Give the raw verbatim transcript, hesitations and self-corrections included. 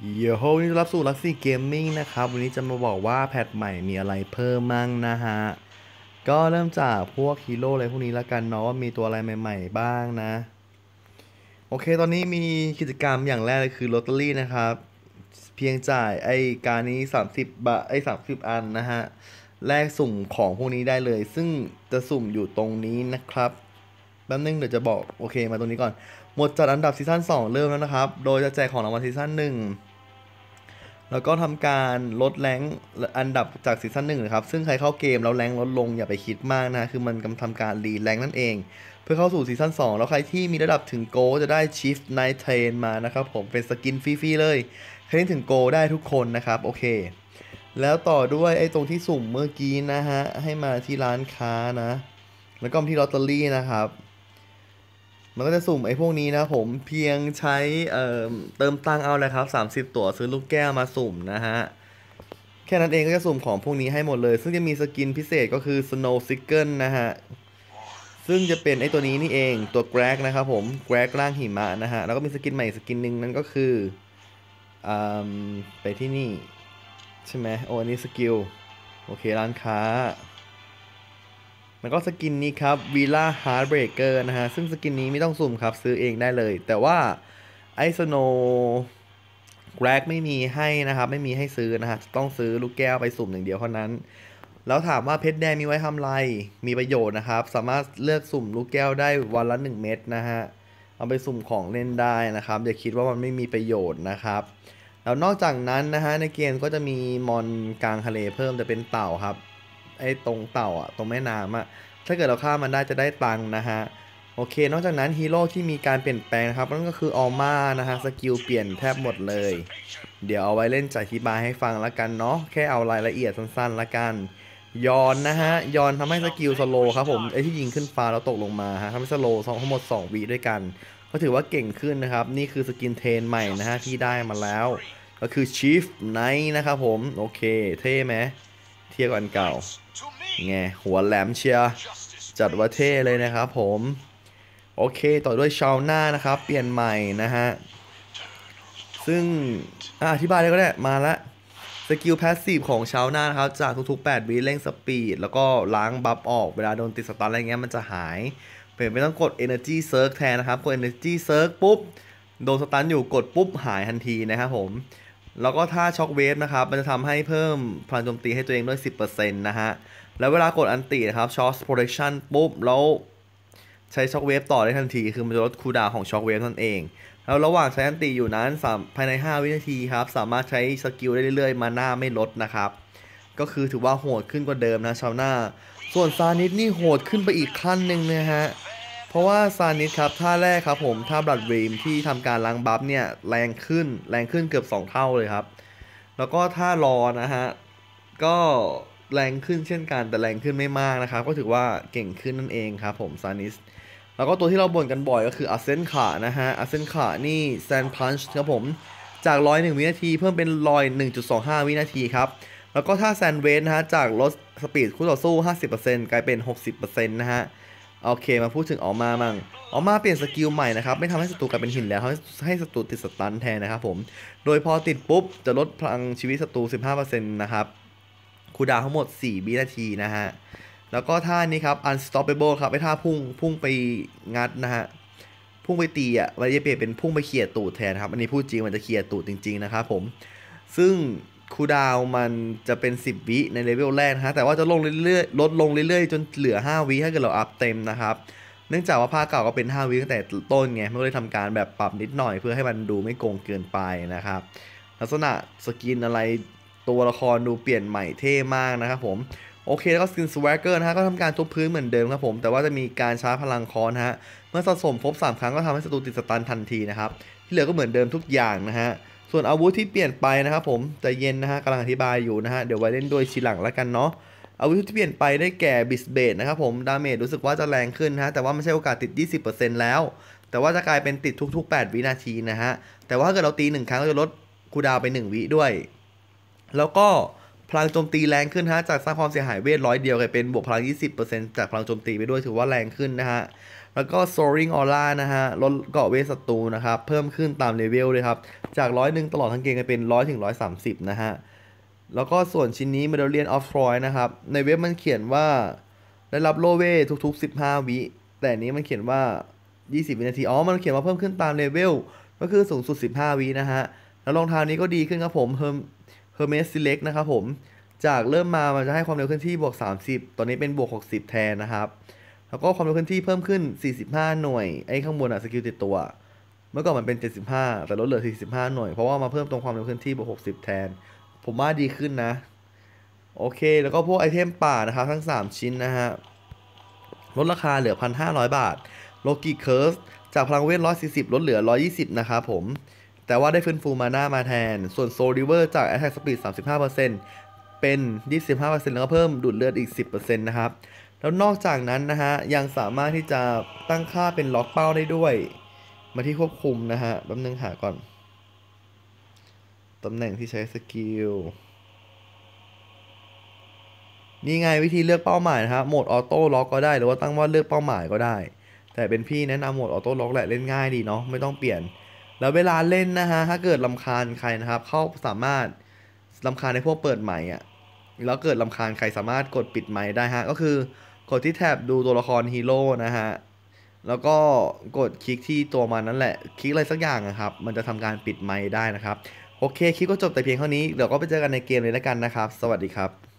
เยโฮนี่ต้อนรับสู่ลักซี่เกมมิ่งนะครับวันนี้จะมาบอกว่าแพทใหม่มีอะไรเพิ่มมั่งนะฮะก็เริ่มจากพวกฮีโร่อะไรพวกนี้แล้วกันเนาะว่ามีตัวอะไรใหม่ๆบ้างนะโอเคตอนนี้มีกิจกรรมอย่างแรกเลยคือลอตเตอรี่นะครับเพียงจ่ายไอ้การนี้สามสิบบาทไอ้สามสิบอันนะฮะแลกสุ่มของพวกนี้ได้เลยซึ่งจะสุ่มอยู่ตรงนี้นะครับแป๊บนึงเดี๋ยวจะบอกโอเคมาตรงนี้ก่อนหมดจัดอันดับซีซั่นสองเริ่มแล้วนะครับโดยจะแจกของรางวัลซีซั่นหนึ่ง แล้วก็ทำการลดแรงอันดับจากซีซั่นหนึ่งนะครับซึ่งใครเข้าเกมแล้วแรงลดลงอย่าไปคิดมากนะคือมันกำลังทำการรีแรงนั่นเองเพื่อเข้าสู่ซีซั่นสองแล้วใครที่มีระดับถึงโกจะได้ชิฟไนท์เทรนมานะครับผมเป็นสกินฟรีๆเลยใครที่ถึงโกได้ทุกคนนะครับโอเคแล้วต่อด้วยไอ้ตรงที่สุ่มเมื่อกี้นะฮะให้มาที่ร้านค้านะแล้วก็ที่ลอตเตอรี่นะครับมันก็จะสุ่มไอ้พวกนี้นะผมเพียงใช้เอ่อเติมตังเอาเลยครับสามสิบตั๋วซื้อลูกแก้วมาสุ่มนะฮะ แค่นั้นเองก็จะสุ่มของพวกนี้ให้หมดเลย ซึ่งจะมีสกินพิเศษก็คือ Snow Sickle นะฮะ ซึ่งจะเป็นไอตัวนี้นี่เองตัวแกรกนะครับผมแกรกร่างหิมะนะฮะ แล้วก็มีสกินใหม่สกินหนึ่งนั่นก็คืออ่าไปที่นี่ใช่ไหมโอ้อันนี้สกิลโอเคร้านค้าแล้วก็สกินนี้ครับ Villa Heartbreaker นะฮะ ซึ่งสกินนี้ไม่ต้องสุ่มครับซื้อเองได้เลย แต่ว่าไอ Snow แกรกไม่มีให้นะครับไม่มีให้ซื้อนะฮะต้องซื้อลูกแก้วไปสุ่มหนึ่งเดียวเท่านั้น แล้วถามว่าเพชรแดงมีไว้ทำไรมีประโยชน์นะครับสามารถเลือกสุ่มลูกแก้วได้วันละหนึ่งเม็ดนะฮะเอาไปสุ่มของเล่นได้นะครับอย่าคิดว่ามันไม่มีประโยชน์นะครับแล้วนอกจากนั้นนะฮะในเกมก็จะมีมอนกลางทะเลเพิ่มจะเป็นเต่าครับไอ้ตรงเต่าอ่ะตรงแม่น้ำอ่ะถ้าเกิดเราฆ่ามันได้จะได้ตังค์นะฮะโอเคนอกจากนั้นฮีโร่ที่มีการเปลี่ยนแปลงนะครับนั่นก็คือออม่านะฮะสกิลเปลี่ยนแทบหมดเลย เดี๋ยวเอาไว้เล่นจะอธิบายให้ฟังละกันเนาะแค่เอารายละเอียดสั้นๆละกันยอนนะฮะยอนทำให้สกิลสโลครับผมไอที่ยิงขึ้นฟ้าแล้วตกลงมาฮะทำให้สโลทั้งหมดสองวิด้วยกันก็ถือว่าเก่งขึ้นนะครับนี่คือสกินเทรนใหม่นะฮะที่ได้มาแล้วก็คือ Chief Knight นะครับผมโอเคเท่ไหมเทียบกับอันเก่าไงหัวแหลมเชียร์จัดว่าเท่เลยนะครับผมโอเคต่อด้วยชาวหน้านะครับเปลี่ยนใหม่นะฮะซึ่งอธิบายเลยก็ได้มาละสกิลแพสซีฟของชาวหน้านะครับจากทุกๆแปดวิเร่งสปีดแล้วก็ล้างบัฟออกเวลาโดนติดสตันอะไรเงี้ยมันจะหายเปลี่ยนไม่ต้องกด Energy Surge แทนนะครับกด Energy Surge ปุ๊บโดนสตันอยู่กดปุ๊บหายทันทีนะครับผมแล้วก็ถ้าช็อคเวฟนะครับมันจะทำให้เพิ่มพลังโจมตีให้ตัวเองด้วย สิบเปอร์เซ็นต์ นะฮะแล้วเวลากดอันตินะครับช็อตโปรเทคชั่นปุ๊บแล้วใช้ช็อคเวฟต่อได้ทันทีคือมันจะลดคูลดาวน์ของช็อคเวฟนั่นเองแล้วระหว่างใช้อันติอยู่นั้นภายในห้าวินาทีครับสามารถใช้สกิลได้เรื่อยๆมาหน้าไม่ลดนะครับก็คือถือว่าโหดขึ้นกว่าเดิมนะชาวหน้าส่วนซานิสนี่โหดขึ้นไปอีกขั้นหนึ่งนะฮะเพราะว่าซานิสครับท่าแรกครับผมท่าบลัดรีมที่ทำการล้างบัฟเนี่ยแรงขึ้นแรงขึ้นเกือบสองเท่าเลยครับแล้วก็ท่ารอนะฮะก็แรงขึ้นเช่นกันแต่แรงขึ้นไม่มากนะครับก็ถือว่าเก่งขึ้นนั่นเองครับผมซานิส แล้วก็ตัวที่เราบ่นกันบ่อยก็คืออาเซนขานะฮะอาเซนขานี่แซนพันช์ครับผมจากร้อยหนึ่งวินาทีเพิ่มเป็นร้อยหนึ่งจุดสองห้าวินาทีครับแล้วก็ถ้าแซนเวสนะฮะจากลดสปีดคู่ต่อสู้ ห้าสิบเปอร์เซ็นต์ กลายเป็น หกสิบเปอร์เซ็นต์ นะฮะโอเคมาพูดถึงออกมามั่งออกมาเปลี่ยนสกิลใหม่นะครับไม่ทำให้ศัตรูกลายเป็นหินแล้วให้ศัตรูติดสตันแทนนะครับผมโดยพอติดปุ๊บจะลดพลังชีวิตศัตรู สิบห้าเปอร์เซ็นต์ นะครับคูลดาวน์ทั้งหมดสี่วินาทีนะฮะแล้วก็ท่านี้ครับ unstoppable ครับไอ้ท่าพุ่งพุ่งไปงัดนะฮะพุ่งไปตีอ่ะมันจะเปลี่ยนเป็นพุ่งไปเขี่ยตูดแทนครับอันนี้พูดจริงมันจะเขี่ยตูดจริงๆนะครับผมซึ่งคูลดาวน์มันจะเป็นสิบวิในเลเวลแรกนะฮะแต่ว่าจะลงเรื่อยๆลดลงเรื่อยๆจนเหลือห้าวิถ้าเกิดเราอัพเต็มนะครับเนื่องจากว่าภาคเก่าก็เป็นห้าวิตั้งแต่ต้นไงไม่ได้ทำการแบบปรับนิดหน่อยเพื่อให้มันดูไม่โกงเกินไปนะครับลักษณะสกินอะไรตัวละครดูเปลี่ยนใหม่เท่มากนะครับผมโอเคแล้วก็สกินสวกเกอร์นะฮะก็ทำการทุบพื้นเหมือนเดิมครับผมแต่ว่าจะมีการชาร์จพลังคอนฮะเมื่อสะสมครบสามครั้งก็ทำให้ศัตรูติดสตันทันทีนะครับที่เหลือก็เหมือนเดิมทุกอย่างนะฮะส่วนอาวุธที่เปลี่ยนไปนะครับผมใจเย็นนะฮะกำลังอธิบายอยู่นะฮะเดี๋ยวไว้เล่นด้วยทีหลังแล้วกันเนาะอาวุธที่เปลี่ยนไปได้แก่บิสเบดนะครับผมดาเมจรู้สึกว่าจะแรงขึ้นฮะแต่ว่าไม่ใช่โอกาสติด ยี่สิบเปอร์เซ็นต์ แล้วแต่ว่าจะกลายเป็นติดทุกๆแปดวินาทีนะฮะแต่ว่าถ้าเกิดเราตีหนึ่งครั้งก็จะลดคูลดาวน์ไปหนึ่งวิด้วยแล้วก็พลังโจมตีแรงขึ้นฮะจากสร้างความเสียหายเวทร้อยเดียวกลายเป็นบวกพลัง ยี่สิบเปอร์เซ็นต์ จากพลังโจมตีไปด้วยถือว่าแรงขึ้นนะฮะแล้วก็ Soaring Aura นะฮะลดเกราะเวทศัตรูนะครับเพิ่มขึ้นตามเลเวลเลยครับจากร้อยหนึ่งตลอดทั้งเกมจะเป็นร้อยถึงร้อยสามสิบนะฮะแล้วก็ส่วนชิ้นนี้ Medallion of Troy นะครับในเว็บมันเขียนว่าได้รับโลเวทุกๆสิบห้าวิแต่อันนี้มันเขียนว่ายี่สิบวินาทีอ๋อมันเขียนว่าเพิ่มขึ้นตามเลเวลก็คือสูงสุดสิบห้าวินะฮะแล้วรองเท้านี้ก็ดีขึ้นครับผม Herm Hermes Select นะครับผมจากเริ่มมามันจะให้ความเร็วเคลื่อนที่บวกสามสิบตอนนี้เป็นบวกหกสิบแทนนะครับแล้วก็ความเร็วเคลื่อนที่เพิ่มขึ้นสี่สิบห้าหน่วยไอ้ข้างบนอะสกิลติดตัวเมื่อก่อนมันเป็นเจ็ดสิบห้าแต่ลดเหลือสี่สิบห้าหน่วยเพราะว่ามาเพิ่มตรงความเร็วเคลื่อนที่บวกหกสิบแทนผมว่าดีขึ้นนะโอเคแล้วก็พวกไอเทมป่านะครับทั้งสามชิ้นนะฮะลดราคาเหลือ หนึ่งพันห้าร้อย บาทโลกิเคิร์สจากพลังเวทหนึ่งร้อยสี่สิบลดเหลือหนึ่งร้อยยี่สิบนะครับผมแต่ว่าได้ฟื้นฟูมาน่ามาแทนส่วนโซลิเวอร์จาก Attack Speed สามสิบห้าเปอร์เซ็นต์ เป็น ยี่สิบห้าเปอร์เซ็นต์ แล้วก็เพิ่มดูดเลือดอีก สิบเปอร์เซ็นต์ นะครับแล้วนอกจากนั้นนะฮะยังสามารถที่จะตั้งค่าเป็นล็อกเป้าได้ด้วยมาที่ควบคุมนะฮะแป๊บนึงหาก่อนตำแหน่งที่ใช้สกิลนี่ไงวิธีเลือกเป้าหมายนะครับโหมดออโต้ล็อกก็ได้หรือว่าตั้งว่าเลือกเป้าหมายก็ได้แต่เป็นพี่แนะนำโหมดออโต้ล็อกแหละเล่นง่ายดีเนาะไม่ต้องเปลี่ยนแล้วเวลาเล่นนะฮะถ้าเกิดรำคาญใครนะครับเข้าสามารถรำคาญในพวกเปิดใหม่อ่ะแล้วเกิดรำคาญใครสามารถกดปิดไมค์ได้ฮะก็คือกดที่แท็บดูตัวละครฮีโร่นะฮะแล้วก็กดคลิกที่ตัวมันนั่นแหละคลิกอะไรสักอย่างนะครับมันจะทำการปิดไมค์ได้นะครับโอเคคลิปก็จบแต่เพียงเท่านี้เดี๋ยวก็ไปเจอกันในเกมเลยแล้วกันนะครับสวัสดีครับ